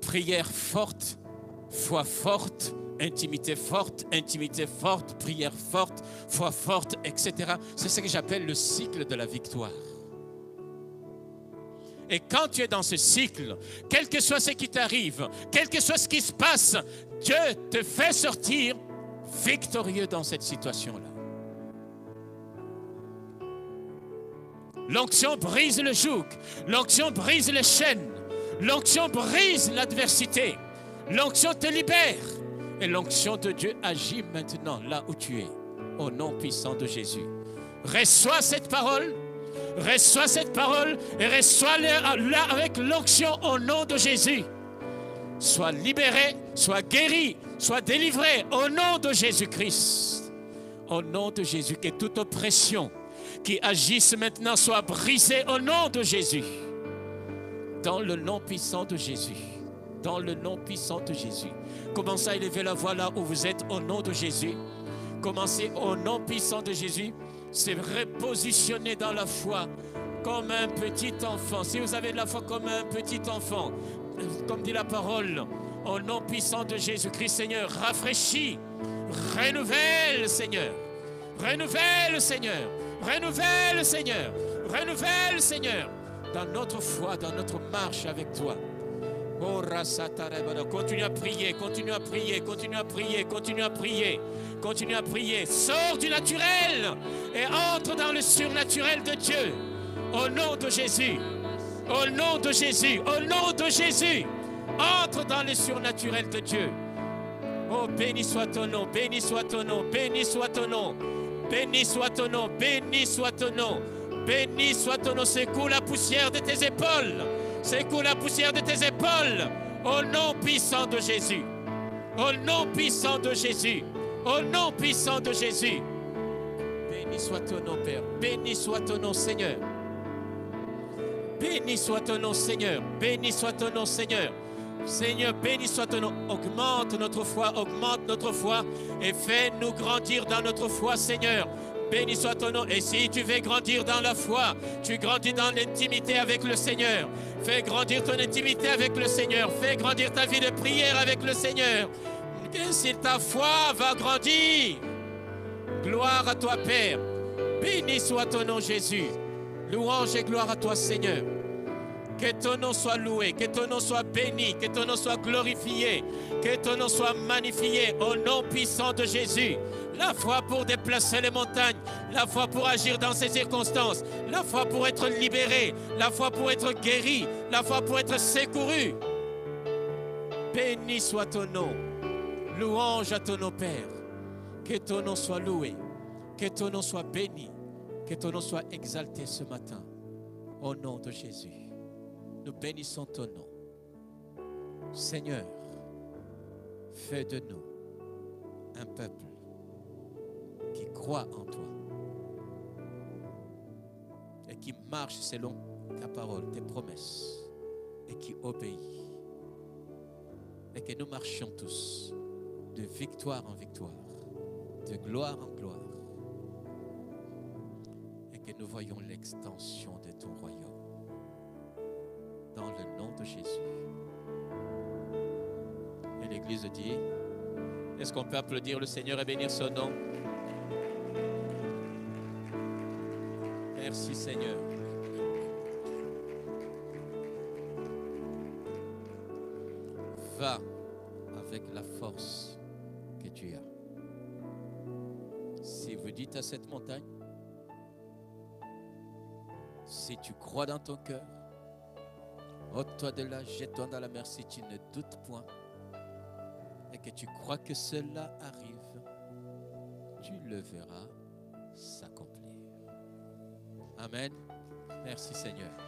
Prière forte, foi forte, intimité forte, intimité forte, prière forte, foi forte, et cetera. C'est ce que j'appelle le cycle de la victoire. Et quand tu es dans ce cycle, quel que soit ce qui t'arrive, quel que soit ce qui se passe, Dieu te fait sortir victorieux dans cette situation-là. L'onction brise le joug, l'onction brise les chaînes, l'onction brise l'adversité, l'onction te libère. Et l'onction de Dieu agit maintenant là où tu es, au nom puissant de Jésus. Reçois cette parole, reçois cette parole et reçois-la là avec l'onction au nom de Jésus. Sois libéré, sois guéri, sois délivré au nom de Jésus-Christ. Au nom de Jésus, que toute oppression qui agisse maintenant soit brisée au nom de Jésus. Dans le nom puissant de Jésus. Dans le nom puissant de Jésus. Commencez à élever la voix là où vous êtes au nom de Jésus. Commencez au nom puissant de Jésus. Se repositionner dans la foi comme un petit enfant. Si vous avez de la foi comme un petit enfant, comme dit la parole, au nom puissant de Jésus-Christ, Seigneur, rafraîchis, renouvelle, Seigneur. Renouvelle, Seigneur. Renouvelle, Seigneur. Renouvelle, Seigneur. Dans notre foi, dans notre marche avec toi. Continue à prier, continue à prier, continue à prier, continue à prier, continue à prier. Sors du naturel et entre dans le surnaturel de Dieu. Au nom de Jésus, au nom de Jésus, au nom de Jésus, entre dans le surnaturel de Dieu. Oh, béni soit ton nom, béni soit ton nom, béni soit ton nom, béni soit ton nom, béni soit ton nom, béni soit ton nom. Secoue la poussière de tes épaules. Secoue la poussière de tes épaules au nom puissant de Jésus. Au nom puissant de Jésus. Au nom puissant de Jésus. Béni soit ton nom, Père. Béni soit ton nom, Seigneur. Béni soit ton nom, Seigneur. Béni soit ton nom, Seigneur. Seigneur, béni soit ton nom. Augmente notre foi, augmente notre foi et fais-nous grandir dans notre foi, Seigneur. Béni soit ton nom. Et si tu veux grandir dans la foi, tu grandis dans l'intimité avec le Seigneur. Fais grandir ton intimité avec le Seigneur. Fais grandir ta vie de prière avec le Seigneur. Et si ta foi va grandir, gloire à toi, Père. Béni soit ton nom, Jésus. Louange et gloire à toi, Seigneur. Que ton nom soit loué, que ton nom soit béni, que ton nom soit glorifié, que ton nom soit magnifié au nom puissant de Jésus. La foi pour déplacer les montagnes, la foi pour agir dans ces circonstances, la foi pour être libéré, la foi pour être guéri, la foi pour être secouru. Béni soit ton nom. Louange à ton nom, Père. Que ton nom soit loué, que ton nom soit béni, que ton nom soit exalté ce matin. Au nom de Jésus. Nous bénissons ton nom. Seigneur, fais de nous un peuple qui croit en toi et qui marche selon ta parole, tes promesses et qui obéit. Et que nous marchions tous de victoire en victoire, de gloire en gloire et que nous voyions l'extension de ton royaume. Dans le nom de Jésus. Et l'Église dit, est-ce qu'on peut applaudir le Seigneur et bénir son nom? Merci Seigneur. Va avec la force que tu as. Si vous dites à cette montagne, si tu crois dans ton cœur, ôte-toi de là, jette-toi dans la mer si tu ne doutes point et que tu crois que cela arrive, tu le verras s'accomplir. Amen. Merci Seigneur.